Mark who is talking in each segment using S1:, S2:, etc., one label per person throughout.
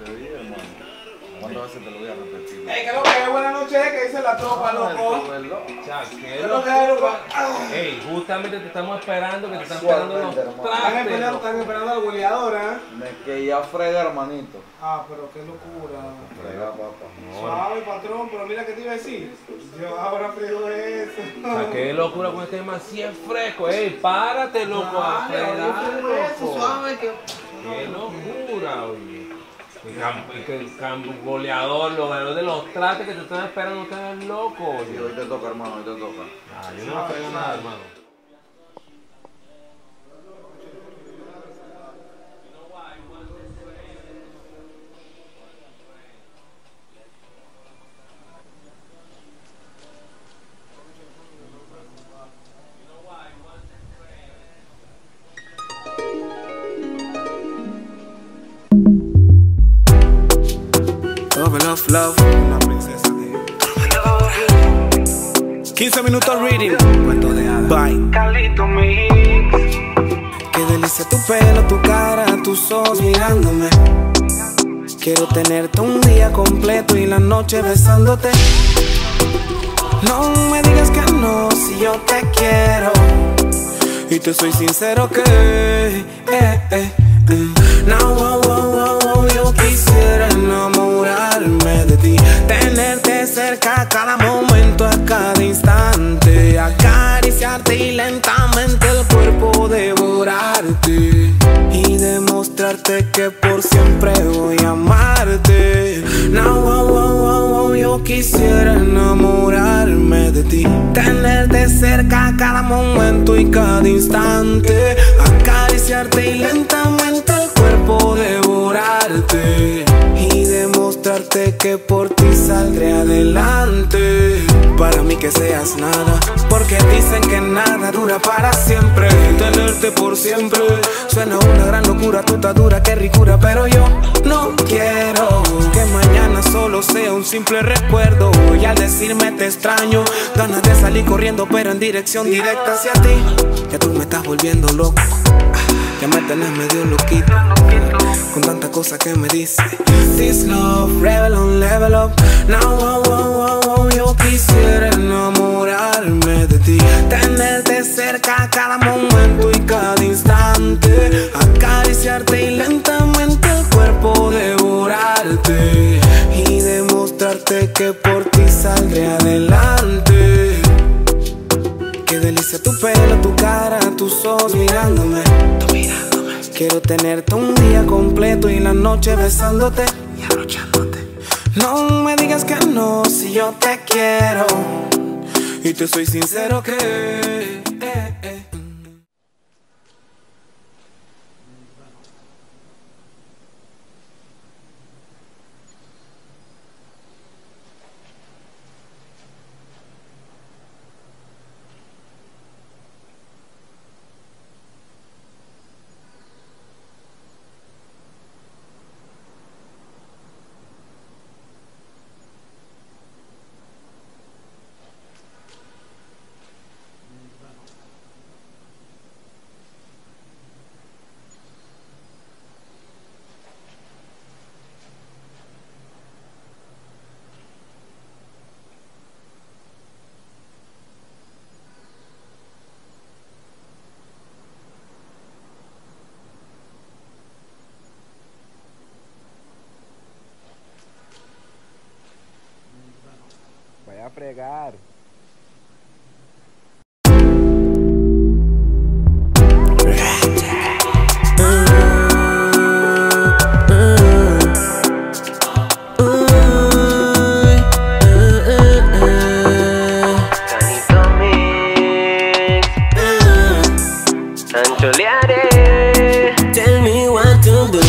S1: te dije, hermano. ¿Cuántas veces te lo voy a repetir?
S2: Ey, ¿qué lo que es? Buenas noches, ¿qué dice la tropa, loco?
S3: ¿Qué
S2: ¿Qué lo que es, loco?
S3: Ey, justamente te estamos esperando, que te están esperando los
S2: Están esperando al goleador, ¿eh?
S1: Me quería frega, hermanito.
S2: Ah, pero qué locura.
S1: Frega, papá.
S2: Suave, patrón, pero mira que te iba a decir. Yo ahora friego eso.
S3: O sea, qué locura con este tema, así es fresco. Ey, párate, loco, a fregar, loco.
S2: Suave, que...
S3: Qué locura, oye. Y que el goleador, los goleadores de los trates que te están esperando, ustedes locos,
S1: Sí,
S3: oye.
S1: hoy te toca, hermano, hoy te toca.
S3: Ah, yo no me frego nada, hermano.
S2: Love, una princesa de 15 minutos reading. Cuento de hadas. Bye.
S4: Carlito Mix.
S2: Qué delicia tu pelo, tu cara, tus ojos mirándome. Quiero tenerte un día completo y la noche besándote. No me digas que no si yo te quiero. Y te soy sincero que no, yo quisiera enamorarme de ti, tenerte cerca a cada momento, a cada instante, acariciarte y lentamente el cuerpo devorarte y demostrarte que por siempre voy a amarte. No, yo quisiera enamorarme de ti, tenerte cerca a cada momento y cada instante, acariciarte y lentamente el cuerpo devorarte y demostrarte que por ti saldré adelante. Para mí que seas nada, porque dicen que nada dura para siempre. Tenerte por siempre suena una gran locura, tú estás dura, qué ricura, pero yo no quiero que mañana solo sea un simple recuerdo. Y al decirme te extraño, ganas de salir corriendo pero en dirección directa hacia ti. Ya tú me estás volviendo loco, ya me tenés medio loquito con tanta cosa que me dice. This love, level on, level up. Now, yo quisiera enamorarme de ti, tenerte cerca a cada momento y cada instante, acariciarte y lentamente el cuerpo devorarte y demostrarte que por ti saldré adelante. Qué delicia tu pelo, tu cara, tus ojos mirándome. Quiero tenerte un día completo y la noche besándote y abrochándote. No me digas que no si yo te quiero y te soy sincero que
S5: vaya a fregar.
S4: Carlito Mix. Ancholeare.
S6: Tell me what to do.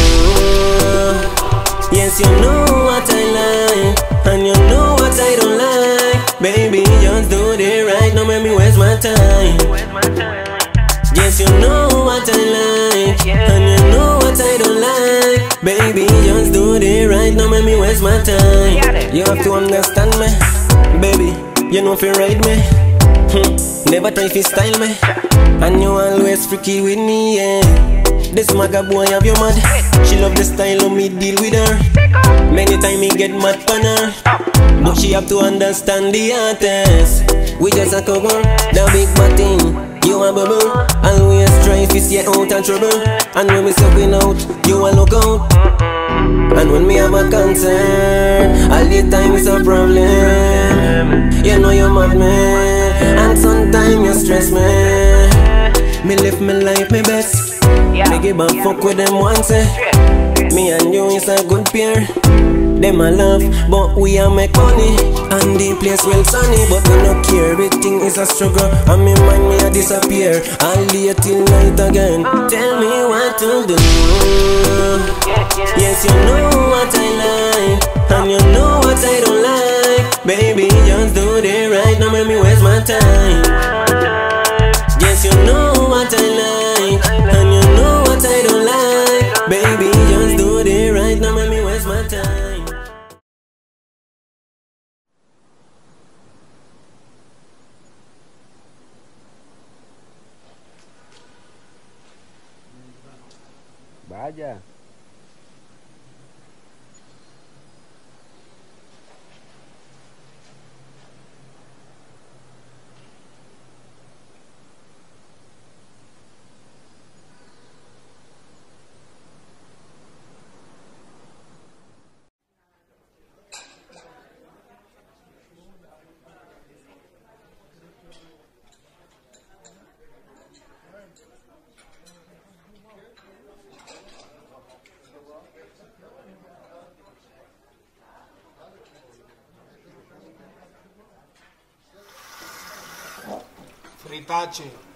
S6: Yes, you know what I like, and you know what I don't like. Baby, just do it right, don't make me waste my time. Yes, you know what I like, and you know what I don't like. Baby, just do it right, don't make me waste my time. You have to understand me, baby, you know if you ride me. Never try to style me, and you always freaky with me, yeah. This maga boy have you mad. She love the style of me deal with her. Many time me get mad pan her, but she have to understand the artist. We just a couple, the big bad thing. You a bubble, always try to stay out of trouble. And when we sucking out, you a look out. And when me have a concern, all the time it's a problem. You know you mad me, and sometimes you stress me. Me live my life my best. Me give a fuck with them once. Me and you is a good pair. Them a love, but we a make money. And the place well sunny, but we no care. Everything is a struggle, and me mind me a disappear. I'll lay till night again. Tell me what to do. Yes, you know what I like, and you know what I don't like. Baby, just do it right, don't make me waste my time. Yes, you know what I like, and you know what I don't like. Baby, just do it right, don't make me waste my time.
S3: Vaya.
S5: Fritache.